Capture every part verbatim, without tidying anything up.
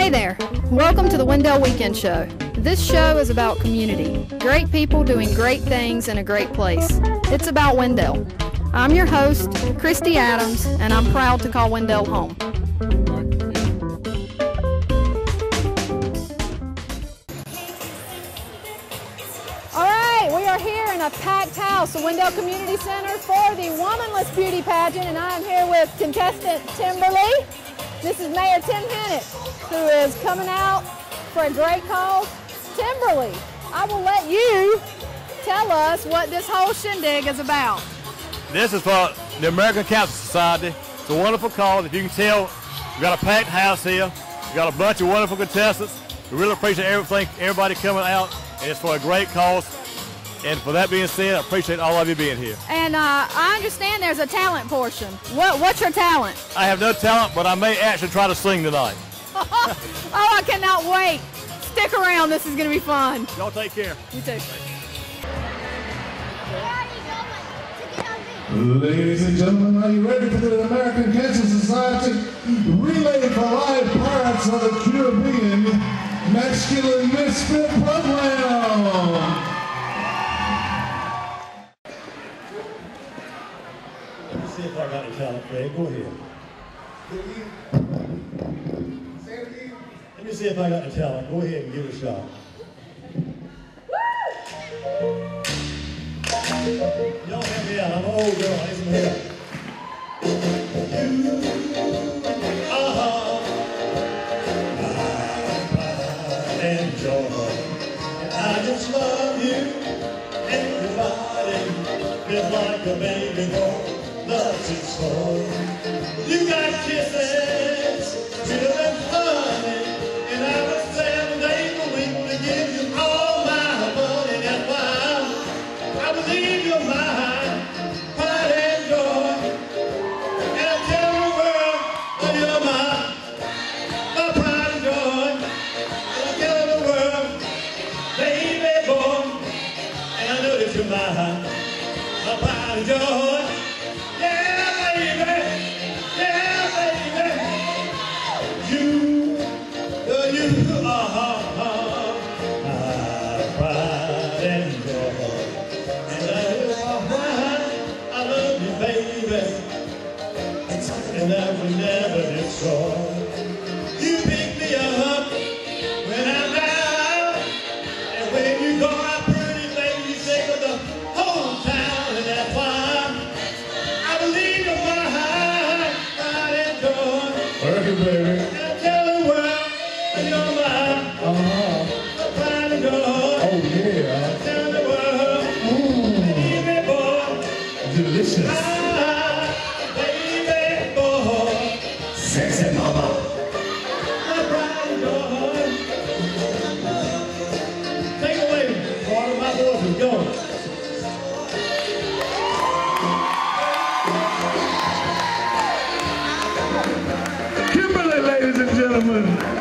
Hey there, welcome to the Wendell Weekend Show. This show is about community, great people doing great things in a great place. It's about Wendell. I'm your host, Christy Adams, and I'm proud to call Wendell home. All right, we are here in a packed house, the Wendell Community Center, for the Womanless Beauty Pageant, and I am here with contestant Timberly. This is Mayor Tim Hennett, who is coming out for a great cause. Timberly, I will let you tell us what this whole shindig is about. This is for the American Cancer Society. It's a wonderful cause. If you can tell, we've got a packed house here. We've got a bunch of wonderful contestants. We really appreciate everything, everybody coming out, and it's for a great cause. And for that being said, I appreciate all of you being here. And uh, I understand there's a talent portion. What, what's your talent? I have no talent, but I may actually try to sing tonight. Oh, I cannot wait. Stick around. This is going to be fun. Y'all take care. You too. Ladies and gentlemen, are you ready for the American Cancer Society Relay for Live Pirates of the Caribbean Masculine Misfit Program? Let me see if I got a talent, Craig. Go ahead. Let me see if I got a talent. Go ahead and give it a shot. Y'all help me out. I'm an old girl. I need some help. You are my pride and joy. And I just love you. Everybody is like a baby boy. Loves its soul. You got kisses, sweeter than honey, and I was seven days a week to give you all my money. That's why I believe you're mine, pride and joy. And I tell the world that you're mine, my pride and joy. And I tell the world, baby boy, and I know that you're mine, my pride and joy. And I will never destroy. You pick me up when I'm down, and when you go out pretty baby, you say with the whole town, and that's why I believe in my heart, pride and joy. Work it, baby. And I tell the world that you're mine, uh-huh. Pride and joy. Oh yeah. I tell the world, Ooh. baby boy, delicious. I Sexy mama. My pride and joy. Take it away, part of my voice is going. Kimberly, ladies and gentlemen.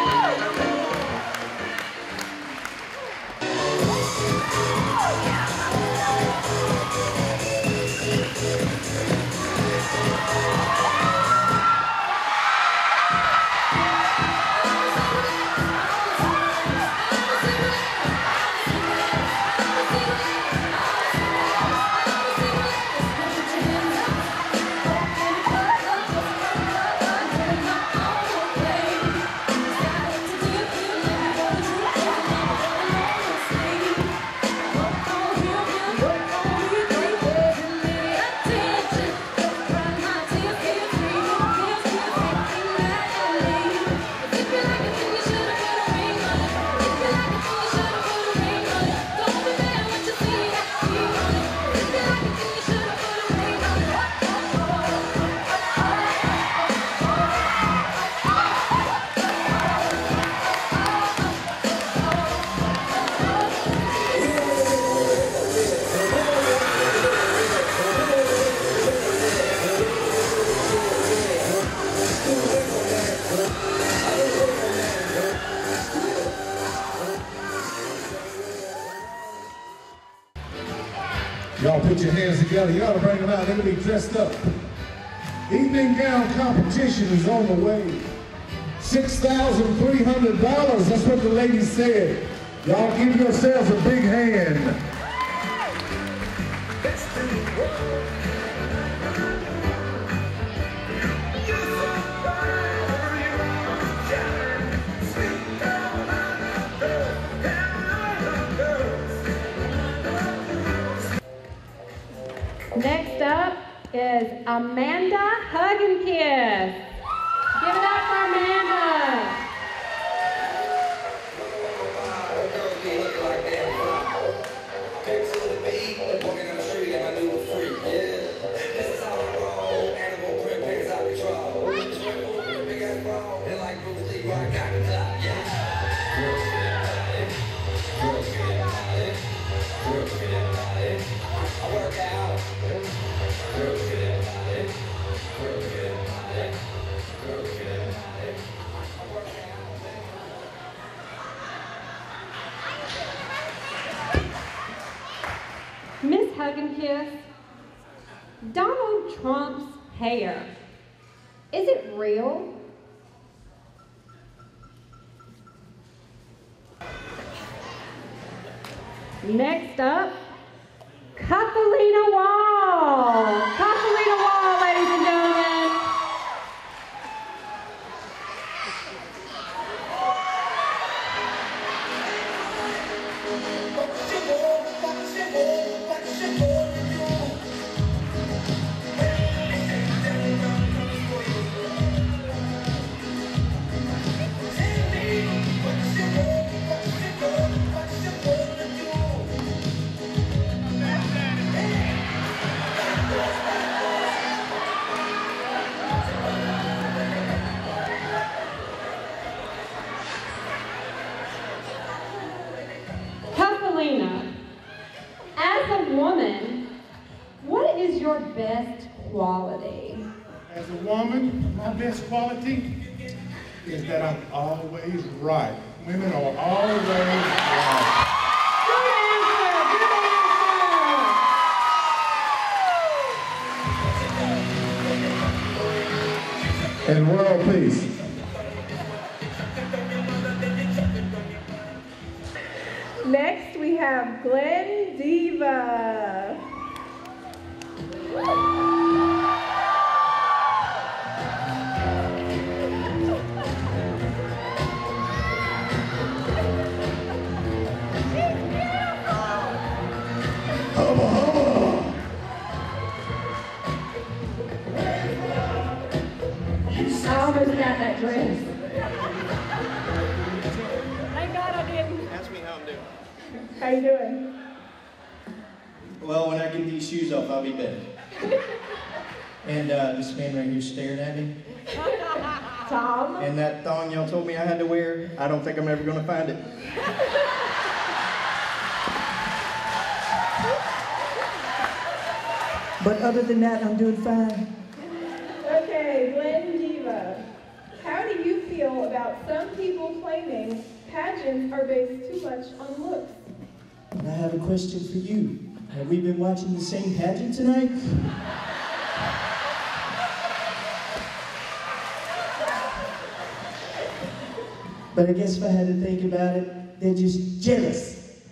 Y'all put your hands together. You ought to bring them out. They're going to be dressed up. Evening gown competition is on the way. six thousand three hundred dollars. That's what the ladies said. Y'all give yourselves a big hand. Next up is Amanda Hug and Kiss. Give it up for Amanda. Miss Hug and Kiss, Donald Trump's hair, is it real? Next up, Kathleen Wall. Kathleen Wall, ladies and gentlemen. As a woman, what is your best quality? As a woman, my best quality is that I'm always right. Women are always right. Good answer, good answer. And world peace. Next, we have Glenn Diva. Hubba hubba! I almost got that dress. Thank God I didn't. Ask me how I'm doing. How you doing? Well, when I get these shoes off, I'll be better. And uh, this man right here staring at me. Tom. And that thong y'all told me I had to wear, I don't think I'm ever going to find it. But other than that, I'm doing fine. Okay, Glenn Diva. How do you feel about some people claiming pageants are based too much on looks? And I have a question for you. Have we been watching the same pageant tonight? But I guess if I had to think about it, they're just jealous.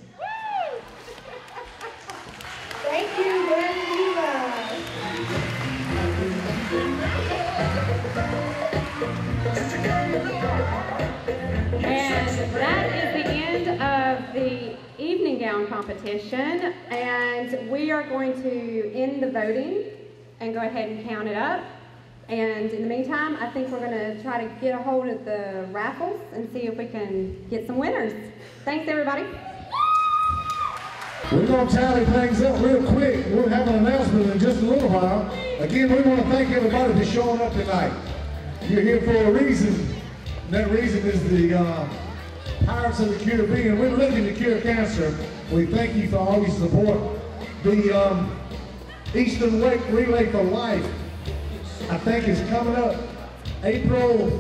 Thank you, Glenn Diva. And that is the end of the evening gown competition, and we are going to end the voting and go ahead and count it up. And in the meantime, I think we're going to try to get a hold of the raffles and see if we can get some winners. Thanks, everybody. We're going to tally things up real quick. We'll have an announcement in just a little while. Again, we want to thank everybody for showing up tonight. You're here for a reason. And that reason is the uh, Pirates of the Caribbean. We're looking to cure cancer. We thank you for all your support. The um, Eastern Wake Relay for Life, I think, is coming up April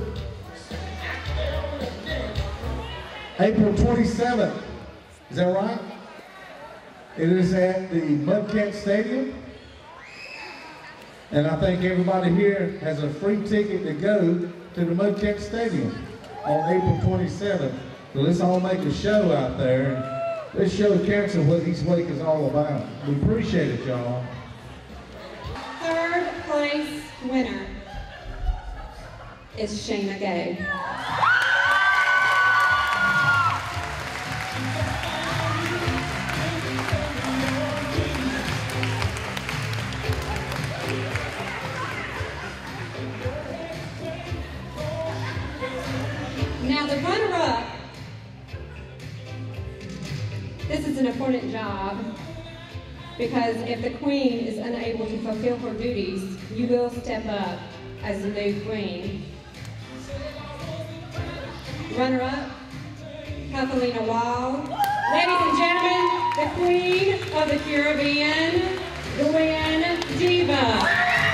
April twenty-seventh. Is that right? It is at the Mudcat Stadium. And I think everybody here has a free ticket to go to the Mudcat Stadium. on April twenty-seventh. So let's all make a show out there. And let's show cancer what East Wake is all about. We appreciate it, y'all. Third place winner is Shayna Gay. Now the runner-up, this is an important job because if the queen is unable to fulfill her duties, you will step up as the new queen. Runner-up, Catalina Wall. Ladies and gentlemen, the Queen of the Caribbean, Gwen Diva.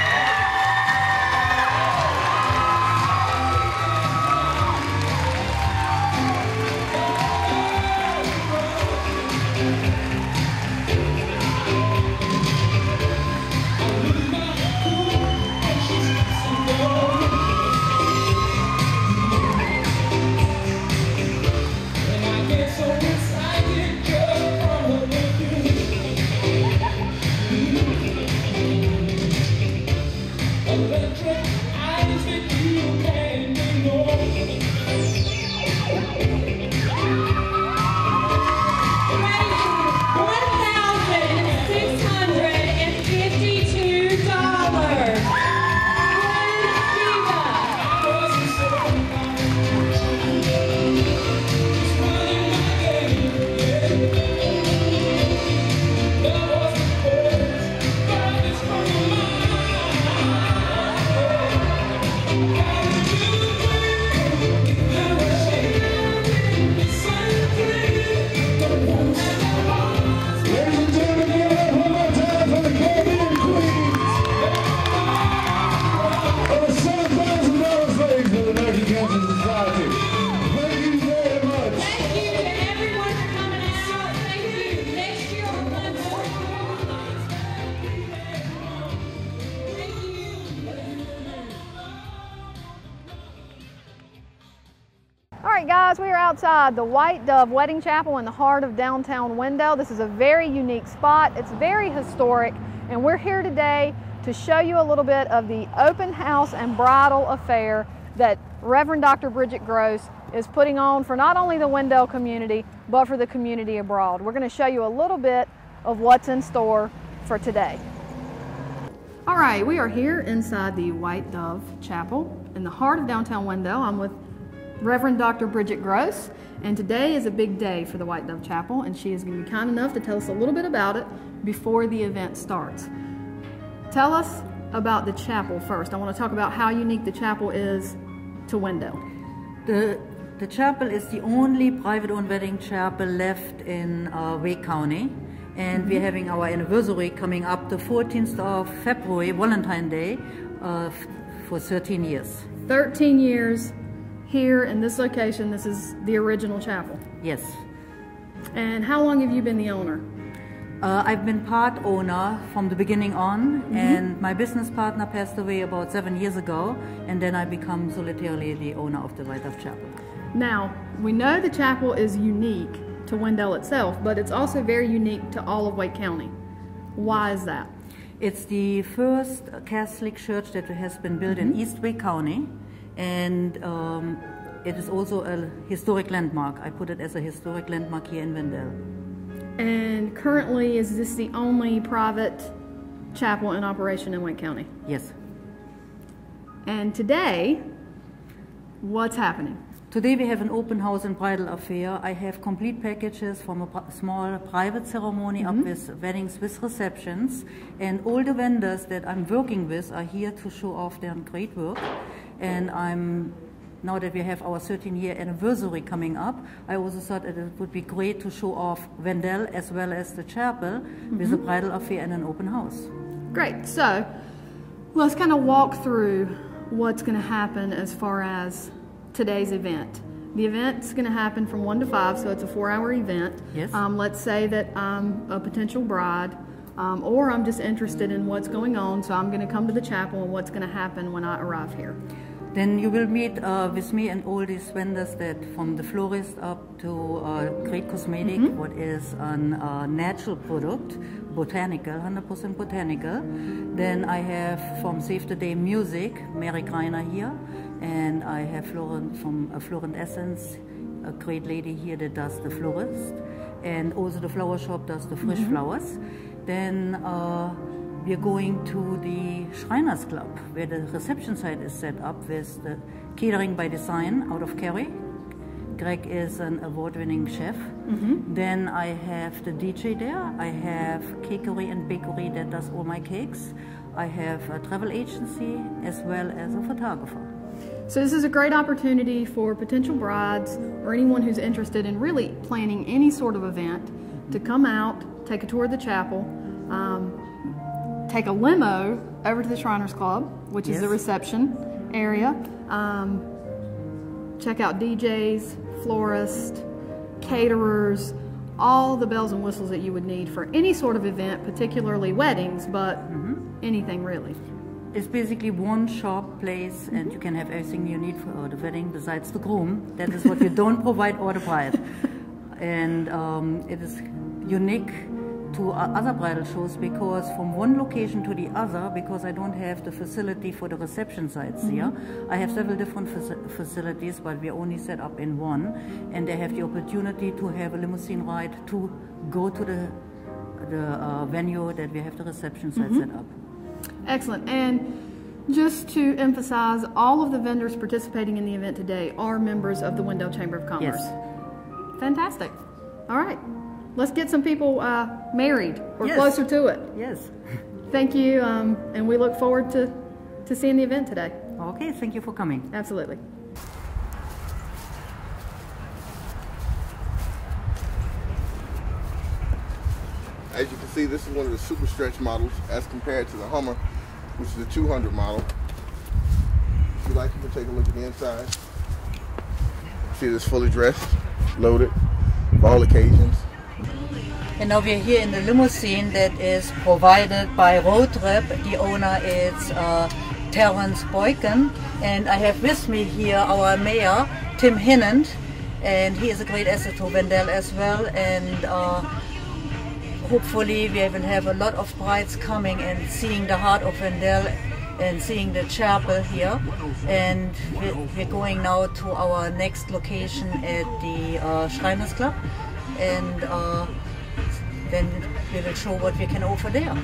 Guys, we are outside the White Dove Wedding Chapel in the heart of downtown Wendell. This is a very unique spot. It's very historic, and we're here today to show you a little bit of the open house and bridal affair that Reverend Doctor Bridget Gross is putting on for not only the Wendell community, but for the community abroad. We're going to show you a little bit of what's in store for today. All right, we are here inside the White Dove Chapel in the heart of downtown Wendell. I'm with Reverend Doctor Bridget Gross, and today is a big day for the White Dove Chapel, and she is going to be kind enough to tell us a little bit about it before the event starts. Tell us about the chapel first. I want to talk about how unique the chapel is to Wendell. The, the chapel is the only private-owned wedding chapel left in uh, Wake County, and mm-hmm. we're having our anniversary coming up the fourteenth of February, Valentine's Day, uh, for thirteen years. thirteen years. Here in this location, this is the original chapel. Yes. And how long have you been the owner? Uh, I've been part owner from the beginning on, mm-hmm. and my business partner passed away about seven years ago, and then I become solitarily the owner of the White Dove Chapel. Now, we know the chapel is unique to Wendell itself, but it's also very unique to all of Wake County. Why is that? It's the first Catholic church that has been built mm-hmm. in East Wake County. And um, it is also a historic landmark. I put it as a historic landmark here in Wendell. And currently, is this the only private chapel in operation in Wake County? Yes. And today, what's happening? Today we have an open house and bridal affair. I have complete packages from a small private ceremony mm-hmm. up with weddings with receptions. And all the vendors that I'm working with are here to show off their great work. And I'm, now that we have our thirteen year anniversary coming up, I also thought that it would be great to show off Wendell as well as the chapel mm-hmm. with a bridal affair and an open house. Great. So let's kind of walk through what's going to happen as far as today's event. The event's going to happen from one to five, so it's a four hour event. Yes. Um, let's say that I'm a potential bride, um, or I'm just interested in what's going on, so I'm going to come to the chapel and what's going to happen when I arrive here. Then you will meet uh, with me and all these vendors that from the florist up to uh, great cosmetic, mm-hmm. what is a uh, natural product, botanical, one hundred percent botanical. Then I have from Save the Day Music, Mary Greiner here, and I have Florent from uh, Florent Essence, a great lady here that does the florist, and also the flower shop does the fresh mm-hmm. flowers. Then uh, we're going to the Shriners Club, where the reception site is set up with the catering by design out of Kerry. Greg is an award-winning chef. Mm-hmm. Then I have the D J there. I have Cakery and Bakery that does all my cakes. I have a travel agency as well as a photographer. So this is a great opportunity for potential brides or anyone who's interested in really planning any sort of event to come out, take a tour of the chapel, um, take a limo over to the Shriners Club, which yes. is the reception area. Um, check out D Js, florists, caterers, all the bells and whistles that you would need for any sort of event, particularly weddings, but mm-hmm. anything really. It's basically one shop place, and you can have everything you need for the wedding besides the groom. That is what you don't provide or the bride. And um, it is unique to other bridal shows because from one location to the other, because I don't have the facility for the reception sites mm-hmm. here, I have several different faci facilities, but we're only set up in one, and they have the opportunity to have a limousine ride to go to the, the uh, venue that we have the reception site mm-hmm. set up. Excellent. And just to emphasize, all of the vendors participating in the event today are members of the Wendell Chamber of Commerce. Yes. Fantastic. All right. Let's get some people uh, married or yes. closer to it. Yes. Thank you, um, and we look forward to, to seeing the event today. Okay, thank you for coming. Absolutely. As you can see, this is one of the super stretch models as compared to the Hummer, which is the two hundred model. If you like, you can take a look at the inside. See, this fully dressed, loaded, for all occasions. And now we're here in the limousine that is provided by Road Trip. The owner is uh, Terence Boykin, and I have with me here our mayor, Tim Hinnant, and he is a great asset to Wendell as well. And uh, hopefully we will have a lot of brides coming and seeing the heart of Wendell and seeing the chapel here. And we're going now to our next location at the uh, Shriners Club, and uh, then we will show what we can offer there.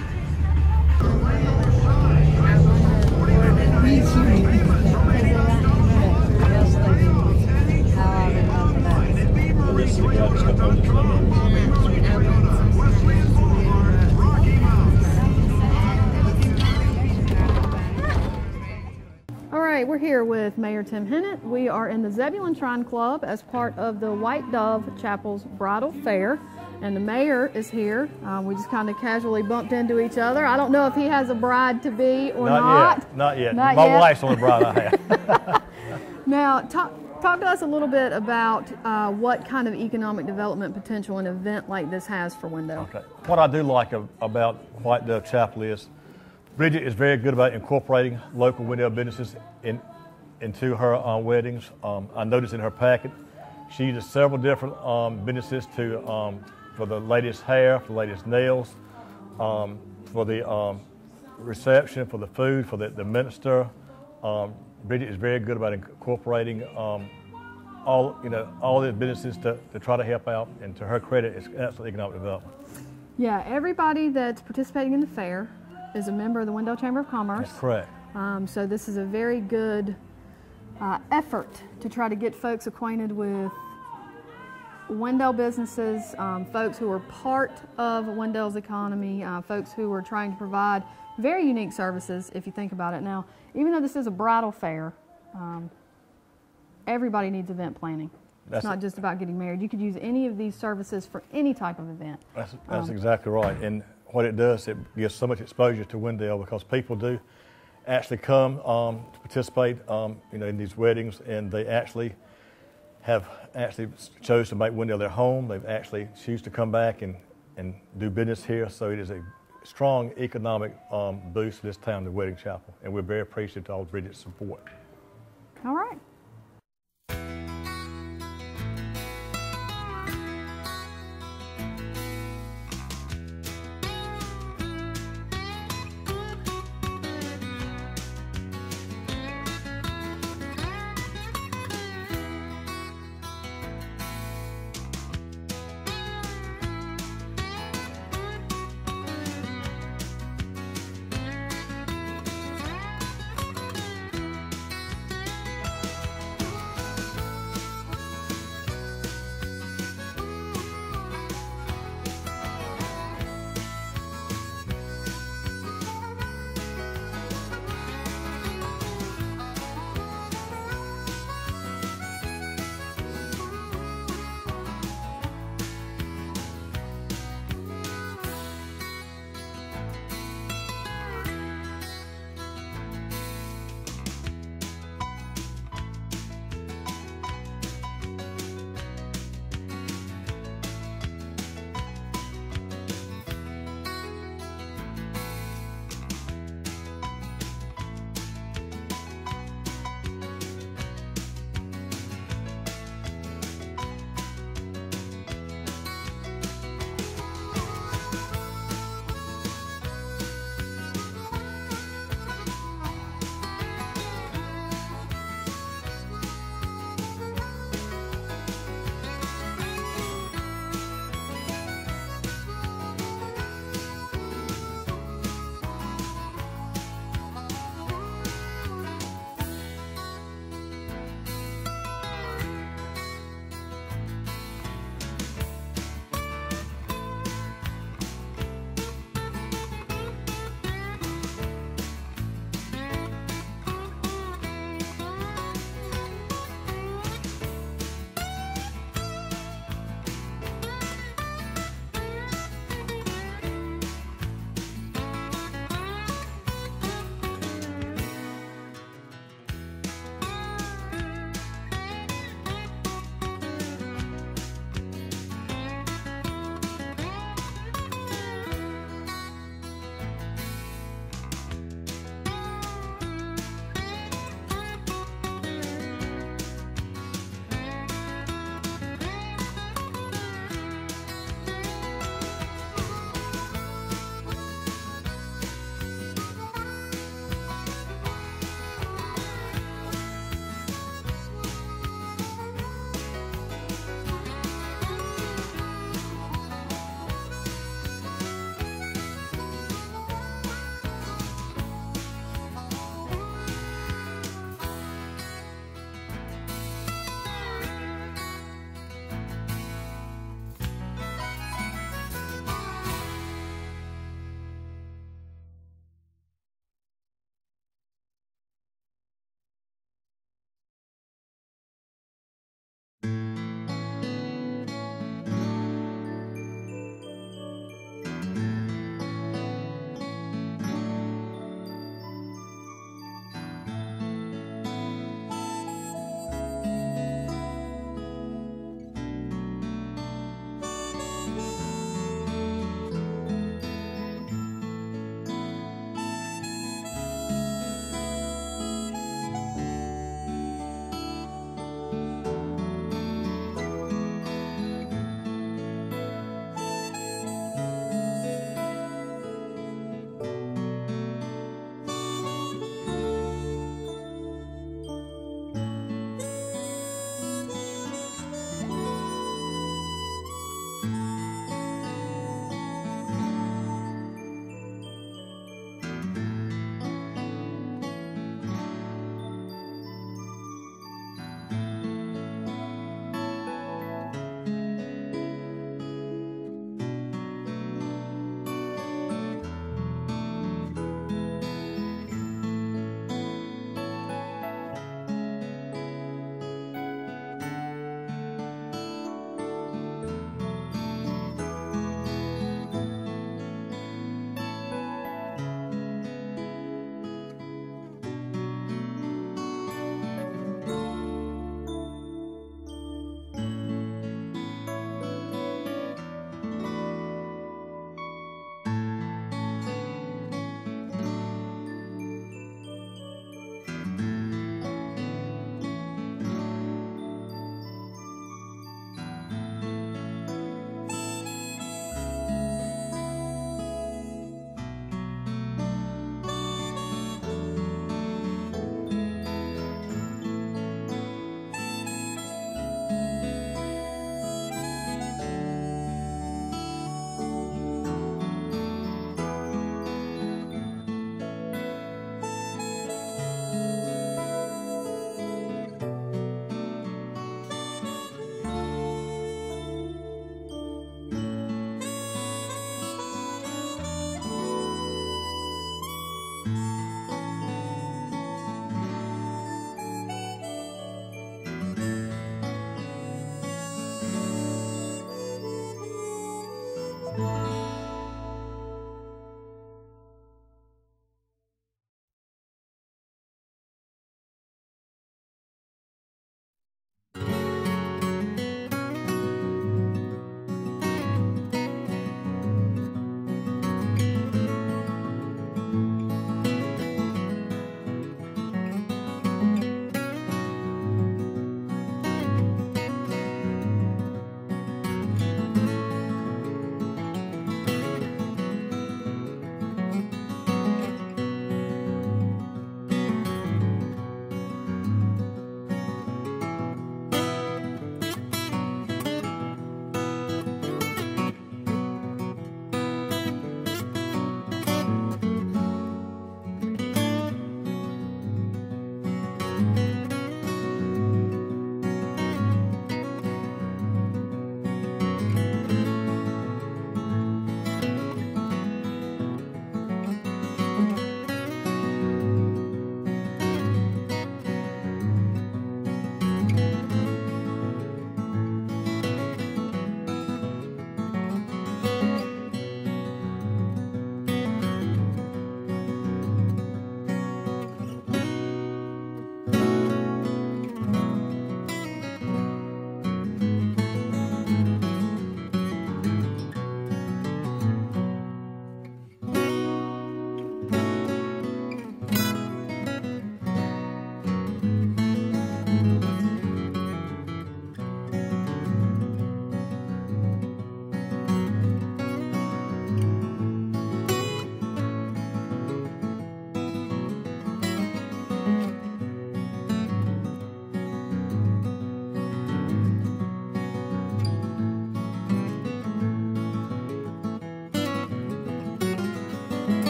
All right, we're here with Mayor Tim Hinnant. We are in the Zebulon Shrine Club as part of the White Dove Chapel's Bridal Fair, and the mayor is here. Um, we just kind of casually bumped into each other. I don't know if he has a bride-to-be or not. Not yet, not yet. Not My yet. wife's on the bride I have. Now, talk, talk to us a little bit about uh, what kind of economic development potential an event like this has for Wendell. Okay. What I do like of, about White Dove Chapel is Bridget is very good about incorporating local Wendell businesses in, into her uh, weddings. Um, I noticed in her packet she uses several different um, businesses to um, for the latest hair, for the latest nails, um, for the um, reception, for the food, for the, the minister. Um, Bridget is very good about incorporating um, all you know all the businesses to, to try to help out, and to her credit, it's absolutely economic development. Yeah, everybody that's participating in the fair is a member of the Wendell Chamber of Commerce. That's correct. Um, so this is a very good uh, effort to try to get folks acquainted with Wendell businesses, um, folks who are part of Wendell's economy, uh, folks who are trying to provide very unique services, if you think about it. Now, even though this is a bridal fair, um, everybody needs event planning. That's it's not it. just about getting married. You could use any of these services for any type of event. That's, that's um, exactly right. And what it does, it gives so much exposure to Wendell, because people do actually come um, to participate um, you know, in these weddings, and they actually have actually chose to make Wendell their home. They've actually choose to come back and, and do business here. So it is a strong economic um, boost for this town, the Wedding Chapel, and we're very appreciative to all of Bridget's support. All right.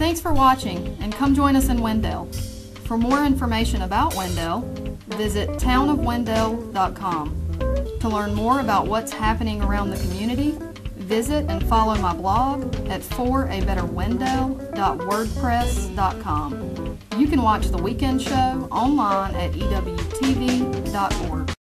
Thanks for watching, and come join us in Wendell. For more information about Wendell, visit town of wendell dot com. To learn more about what's happening around the community, visit and follow my blog at for a better wendell dot wordpress dot com. You can watch the weekend show online at E W T V dot org.